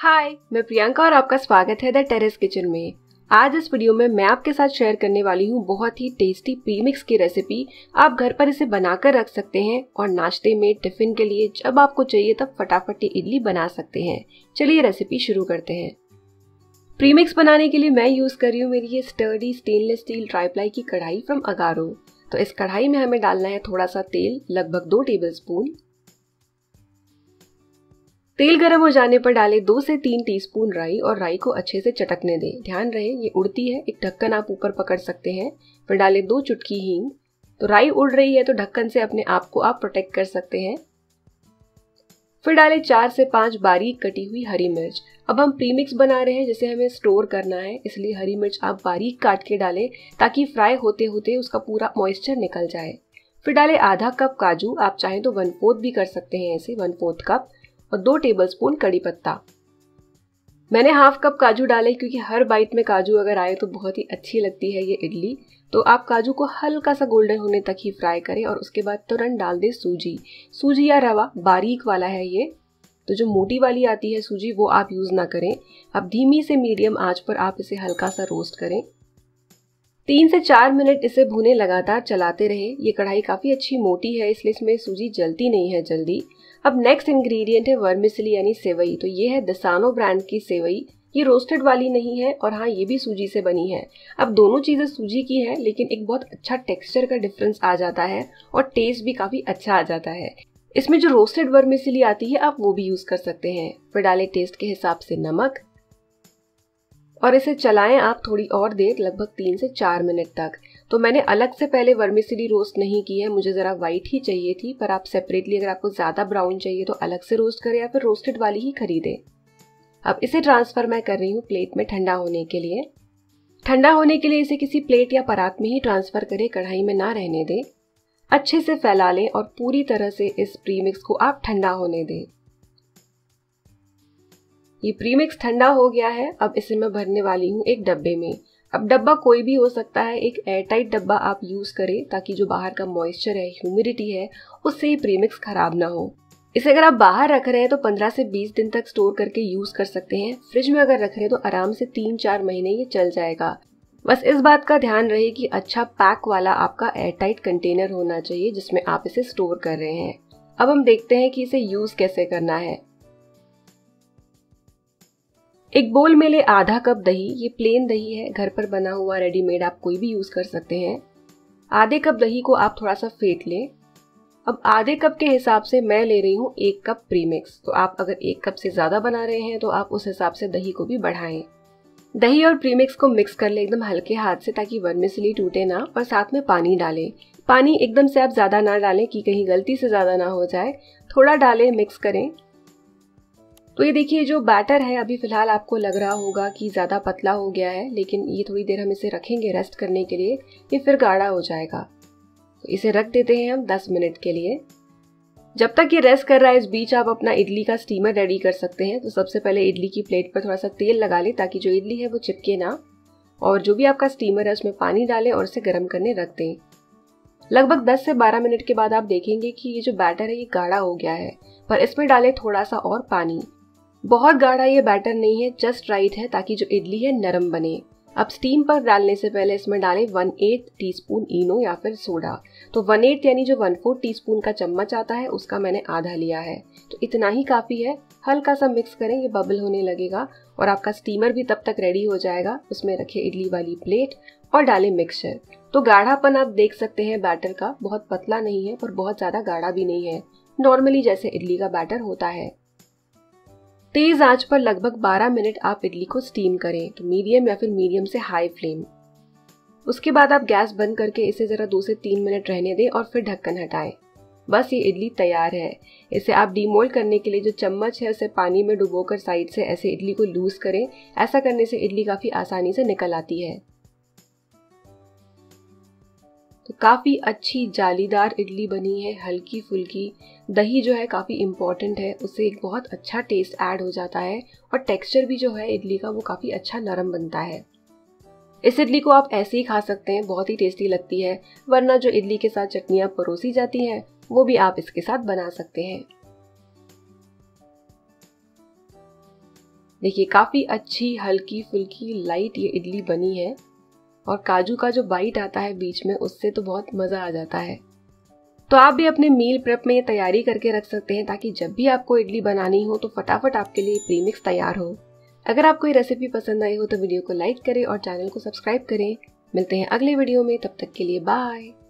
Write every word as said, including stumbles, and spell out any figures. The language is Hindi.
हाय, मैं प्रियंका और आपका स्वागत है द टेरेस किचन में। आज इस वीडियो में मैं आपके साथ शेयर करने वाली हूँ बहुत ही टेस्टी प्रीमिक्स की रेसिपी। आप घर पर इसे बनाकर रख सकते हैं और नाश्ते में, टिफिन के लिए जब आपको चाहिए तब फटाफट इडली बना सकते हैं। चलिए रेसिपी शुरू करते हैं। प्रीमिक्स बनाने के लिए मैं यूज कर रही हूँ मेरी ये स्टर्डी स्टेनलेस स्टील ट्राईप्लाई की कढ़ाई फ्रॉम अगारो। तो इस कढ़ाई में हमें डालना है थोड़ा सा तेल, लगभग दो टेबल स्पून। तेल गर्म हो जाने पर डालें दो से तीन टीस्पून राई और राई को अच्छे से चटकने दें। ध्यान रहे ये उड़ती है, एक ढक्कन आप ऊपर पकड़ सकते हैं। फिर डालें दो चुटकी हींग। तो राई उड़ रही है तो ढक्कन से अपने आप को आप प्रोटेक्ट कर सकते हैं। फिर डालें चार से पांच बारीक कटी हुई हरी मिर्च। अब हम प्रीमिक्स बना रहे हैं जिसे हमें स्टोर करना है, इसलिए हरी मिर्च आप बारीक काट के डालें ताकि फ्राई होते होते उसका पूरा मॉइस्चर निकल जाए। फिर डालें आधा कप काजू, आप चाहें तो वन फोर्थ भी कर सकते हैं, ऐसे वन फोर्थ कप, और दो टेबलस्पून कड़ी पत्ता। मैंने हाफ कप काजू डाले क्योंकि हर बाइट में काजू अगर आए तो बहुत ही अच्छी लगती है ये इडली। तो आप काजू को हल्का सा गोल्डन होने तक ही फ्राई करें और उसके बाद तुरंत डाल दें सूजी। सूजी या रवा बारीक वाला है ये, तो जो मोटी वाली आती है सूजी वो आप यूज ना करें। अब धीमी से मीडियम आंच पर आप इसे हल्का सा रोस्ट करें। तीन से चार मिनट इसे भुने, लगातार चलाते रहे। ये कढ़ाई काफी अच्छी मोटी है इसलिए इसमें सूजी जलती नहीं है जल्दी। अब नेक्स्ट इंग्रेडिएंट है वर्मिसेली यानी सेवई। तो ये है दसानो ब्रांड की सेवई। ये रोस्टेड वाली नहीं है और हाँ ये भी सूजी से बनी है। अब दोनों चीजें सूजी की है लेकिन एक बहुत अच्छा टेक्सचर का डिफरेंस आ जाता है और टेस्ट भी काफी अच्छा आ जाता है। इसमें जो रोस्टेड वर्मिसेली आती है आप वो भी यूज कर सकते हैं। फिर डालें टेस्ट के हिसाब से नमक और इसे चलाएं आप थोड़ी और देर, लगभग तीन से चार मिनट तक। तो मैंने अलग से पहले वर्मिसेली रोस्ट नहीं की है, मुझे जरा वाइट ही चाहिए थी, पर आप सेपरेटली अगर आपको ज्यादा ब्राउन चाहिए तो अलग से रोस्ट करें या फिर रोस्टेड वाली ही खरीदें। अब इसे ट्रांसफर मैं कर रही हूँ प्लेट में ठंडा होने के लिए। ठंडा होने के लिए इसे किसी प्लेट या परात में ही ट्रांसफर करें, कढ़ाई में ना रहने दें। अच्छे से फैला लें और पूरी तरह से इस प्रीमिक्स को आप ठंडा होने दें। ये प्रीमिक्स ठंडा हो गया है। अब इसे मैं भरने वाली हूँ एक डब्बे में। अब डब्बा कोई भी हो सकता है, एक एयरटाइट डब्बा आप यूज करें ताकि जो बाहर का मॉइस्चर है, ह्यूमिडिटी है, उससे ये प्रीमिक्स खराब ना हो। इसे अगर आप बाहर रख रहे हैं तो पंद्रह से बीस दिन तक स्टोर करके यूज कर सकते हैं। फ्रिज में अगर रख रहे हैं तो आराम से तीन चार महीने ये चल जाएगा। बस इस बात का ध्यान रहे कि अच्छा पैक वाला आपका एयरटाइट कंटेनर होना चाहिए जिसमें आप इसे स्टोर कर रहे हैं। अब हम देखते हैं कि इसे यूज कैसे करना है। एक बोल में ले आधा कप दही। ये प्लेन दही है, घर पर बना हुआ रेडीमेड आप कोई भी यूज कर सकते हैं। आधे कप दही को आप थोड़ा सा फेंट लें। अब आधे कप के हिसाब से मैं ले रही हूँ एक कप प्रीमिक्स। तो आप अगर एक कप से ज्यादा बना रहे हैं तो आप उस हिसाब से दही को भी बढ़ाएं। दही और प्रीमिक्स को मिक्स कर ले एकदम हल्के हाथ से ताकि वर्मिसेली टूटे ना, और साथ में पानी डालें। पानी एकदम से आप ज्यादा ना डालें कि कहीं गलती से ज्यादा ना हो जाए, थोड़ा डालें, मिक्स करें। तो ये देखिए जो बैटर है अभी फिलहाल आपको लग रहा होगा कि ज़्यादा पतला हो गया है, लेकिन ये थोड़ी देर हम इसे रखेंगे रेस्ट करने के लिए, ये फिर गाढ़ा हो जाएगा। तो इसे रख देते हैं हम दस मिनट के लिए। जब तक ये रेस्ट कर रहा है इस बीच आप अपना इडली का स्टीमर रेडी कर सकते हैं। तो सबसे पहले इडली की प्लेट पर थोड़ा सा तेल लगा लें ताकि जो इडली है वो चिपके ना, और जो भी आपका स्टीमर है उसमें पानी डालें और इसे गर्म करने रख दें। लगभग दस से बारह मिनट के बाद आप देखेंगे कि ये जो बैटर है ये गाढ़ा हो गया है, पर इसमें डालें थोड़ा सा और पानी। बहुत गाढ़ा ये बैटर नहीं है, जस्ट राइट है ताकि जो इडली है नरम बने। अब स्टीम पर डालने से पहले इसमें डालें one eight teaspoon Eno या फिर सोडा। तो वन एट यानी जो वन फोर टी स्पून का चम्मच आता है उसका मैंने आधा लिया है। तो इतना ही काफी है। हल्का सा मिक्स करें, ये बबल होने लगेगा और आपका स्टीमर भी तब तक रेडी हो जाएगा। उसमें रखे इडली वाली प्लेट और डालें मिक्सचर। तो गाढ़ापन आप देख सकते हैं बैटर का, बहुत पतला नहीं है पर बहुत ज्यादा गाढ़ा भी नहीं है, नॉर्मली जैसे इडली का बैटर होता है। तेज आंच पर लगभग बारह मिनट आप इडली को स्टीम करें, तो मीडियम या फिर मीडियम से हाई फ्लेम। उसके बाद आप गैस बंद करके इसे जरा दो से तीन मिनट रहने दें और फिर ढक्कन हटाएं। बस ये इडली तैयार है। इसे आप डीमोल्ड करने के लिए जो चम्मच है उसे पानी में डुबोकर साइड से ऐसे इडली को लूज करें। ऐसा करने से इडली काफी आसानी से निकल आती है। तो काफी अच्छी जालीदार इडली बनी है, हल्की फुल्की। दही जो है काफी इम्पोर्टेंट है, उससे एक बहुत अच्छा टेस्ट ऐड हो जाता है और टेक्सचर भी जो है इडली का वो काफी अच्छा नरम बनता है। इस इडली को आप ऐसे ही खा सकते हैं, बहुत ही टेस्टी लगती है। वरना जो इडली के साथ चटनियां परोसी जाती हैं वो भी आप इसके साथ बना सकते हैं। देखिए काफ़ी अच्छी हल्की फुल्की लाइट ये इडली बनी है और काजू का जो बाइट आता है बीच में उससे तो बहुत मज़ा आ जाता है। तो आप भी अपने मील प्रेप में ये तैयारी करके रख सकते हैं ताकि जब भी आपको इडली बनानी हो तो फटाफट आपके लिए प्रीमिक्स तैयार हो। अगर आपको ये रेसिपी पसंद आई हो तो वीडियो को लाइक करें और चैनल को सब्सक्राइब करें। मिलते हैं अगले वीडियो में, तब तक के लिए बाय।